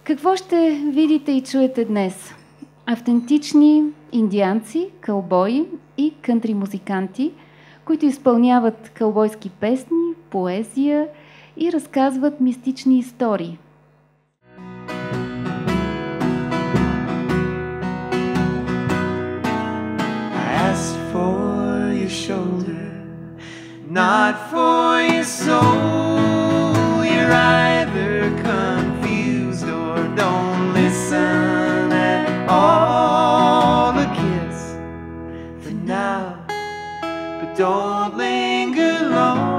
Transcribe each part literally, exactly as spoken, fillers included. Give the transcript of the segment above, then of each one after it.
Какво ще видите и чуете днес? Автентични индианци, кълбои и кънтри музиканти, които изпълняват кълбойски песни, поезия и разказват мистични истории. Shoulder, not for your soul. You're either confused or don't listen at all. A kiss for now, but don't linger long.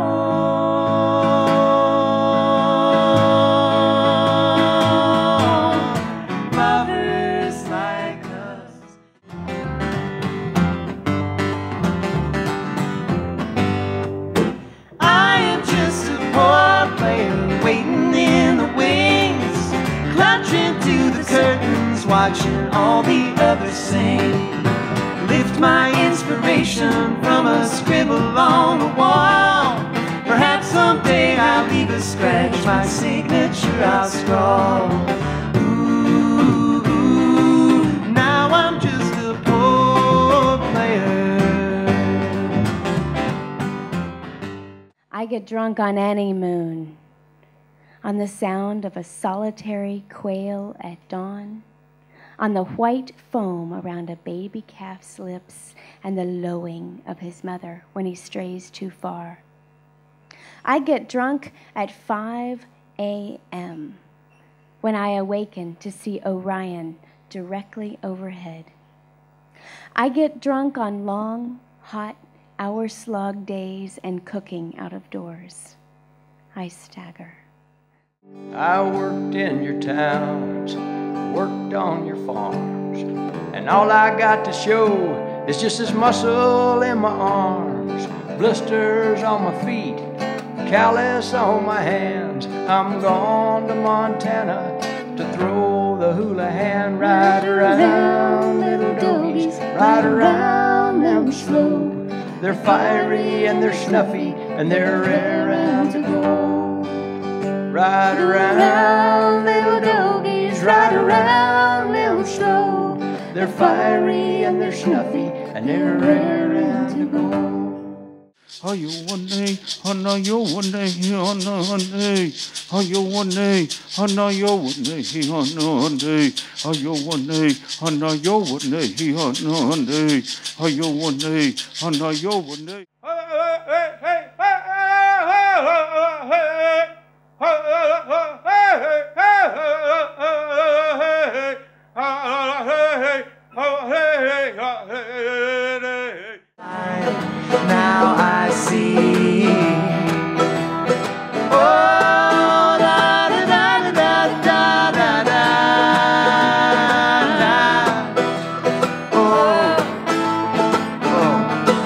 Lovers like us. Watching all the others sing. Lift my inspiration from a scribble on the wall. Perhaps someday I'll leave a scratch, my signature I'll scrawl. Ooh, ooh, now I'm just a poor player. I get drunk on any moon, on the sound of a solitary quail at dawn, on the white foam around a baby calf's lips and the lowing of his mother when he strays too far. I get drunk at five a m when I awaken to see Orion directly overhead. I get drunk on long, hot, hour-slog days and cooking out of doors. I stagger. I worked in your towns, worked on your farms, and all I got to show is just this muscle in my arms, blisters on my feet, callus on my hands. I'm gone to Montana to throw the hula hand. Right around, little doggies, right around them slow. They're fiery and they're snuffy and they're raring to go. Right around, little doggies, right around, little slow. They're fiery and they're snuffy and they're raring to go. Are you one day? Oh no, you one day. Oh no, one day. Are you one day? Oh no, you one day. Oh no, one day. Are you one day? Oh no, you one day. Oh no, one day. Are you one day? Oh no, you one day. Hey, hey, hey, hey, hey, hey, hey. Now I see. Oh, da da da da da da da da. Oh, oh.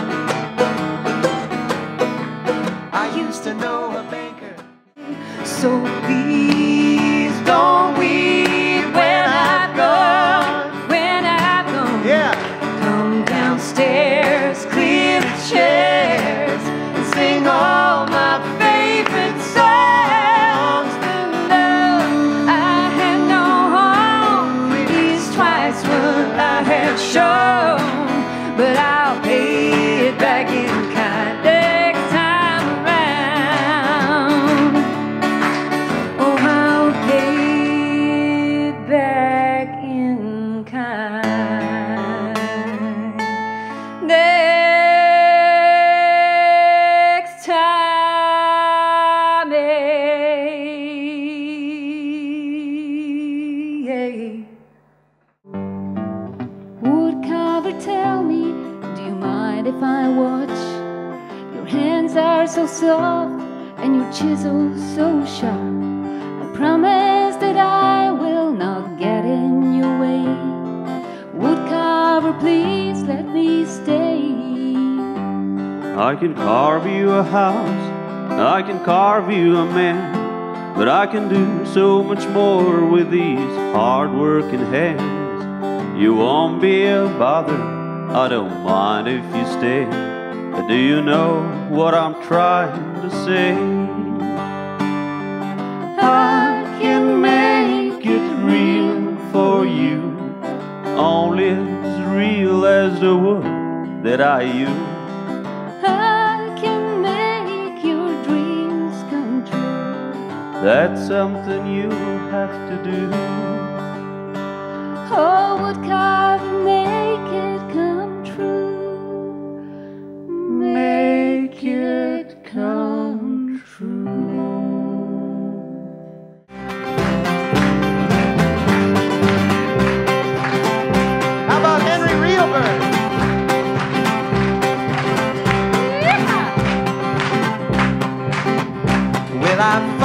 I used to know a banker. So please don't weep when I've gone, when I've gone. Yeah. Come downstairs, clear the chairs, and sing all my favorite songs. Then I had no home, at least twice what I had shown, but I'll pay it back in kind next time around. Oh, I'll pay it back in kind next time. Woodcarver, tell me, do you mind if I watch? Your hands are so soft and your chisel so sharp. I promise that I will not get in your way. Woodcarver, please let me stay. I can carve you a house, I can carve you a man, but I can do so much more with these hard-working hands. You won't be a bother, I don't mind if you stay. But do you know what I'm trying to say? I can make it real. said I, you. I can make your dreams come true. That's something you have to do. Oh, would Carver make it come true? Make it come true. How about Henry Reelberg? Well, I